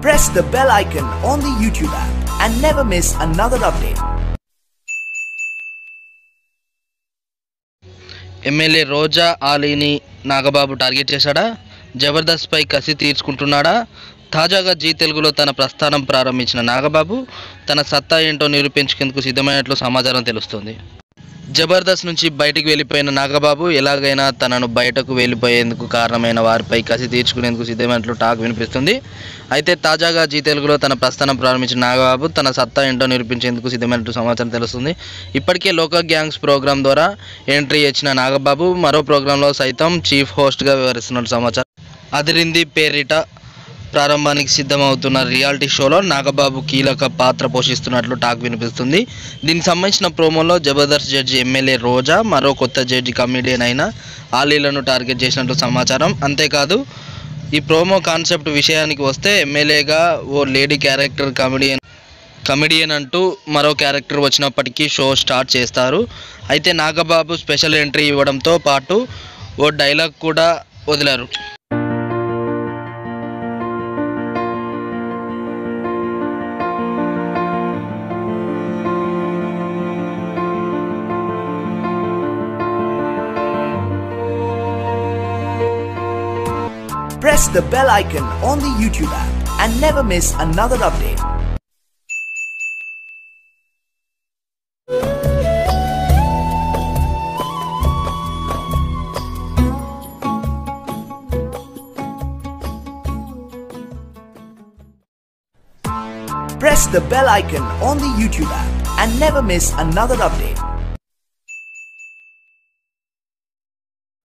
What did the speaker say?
Press the bell icon on the YouTube app and never miss another update. MLA Roja ఆలీని Nagababu target చేశాడా? జబర్దస్త్ పై కసి తీర్చుకుంటున్నాడా? తాజాగా G తెలుగులో తన ప్రస్థానం ప్రారంభించిన నాగబాబు తన సత్తా ఏంటో నిరూపించేందుకు సిద్ధమైనట్లు సమాచారం తెలుస్తోంది. జబర్దస్త్ నుంచి బయటికి వెళ్ళిపోయిన నాగబాబు ఎలాగైనా తనను బయటకు వెళ్ళిపోయేందుకు కారణమైన వారిపై కసి తీర్చుకునేందుకు సిద్ధమైనట్లు టాక్ వినిపిస్తుంది. అయితే తాజాగా జీ తెలుగులో తన ప్రస్థానం ప్రారంభించిన నాగబాబు తన సత్తా ఏంటో నిరూపించేందుకు సిద్ధమైనట్లు సమాచారం తెలుస్తుంది. ఇప్పటికే లోకల్ గ్యాంగ్స్ ప్రోగ్రాం ద్వారా ఎంట్రీ ఇచ్చిన నాగబాబు మరో ప్రోగ్రాంలో సైతం చీఫ్ హోస్ట్గా వ్యవహరిస్తున్నట్టు సమాచారం. అదిరింది పేరిట ప్రారంభానికి సిద్ధమవుతున్న రియాలిటీ షోలో నాగబాబు కీలక పాత్ర పోషిస్తున్నట్లు టాక్ వినిపిస్తుంది. దీనికి సంబంధించిన ప్రోమోలో జబర్దస్త్ జడ్జి ఎమ్మెల్యే రోజా మరో కొత్త జడ్జి కమిడియన్ అయిన ఆలీలను టార్గెట్ చేసినట్లు సమాచారం. అంతేకాదు ఈ ప్రోమో కాన్సెప్ట్ విషయానికి వస్తే ఎమ్మెల్యేగా ఓ లేడీ క్యారెక్టర్ కమిడియన్ అంటూ మరో క్యారెక్టర్ వచ్చినప్పటికీ షో స్టార్ట్ చేస్తారు. అయితే నాగబాబు స్పెషల్ ఎంట్రీ ఇవ్వడంతో పాటు ఓ డైలాగ్ కూడా వదిలారు. Press the bell icon on the YouTube app and never miss another update. Press the bell icon on the YouTube app and never miss another update.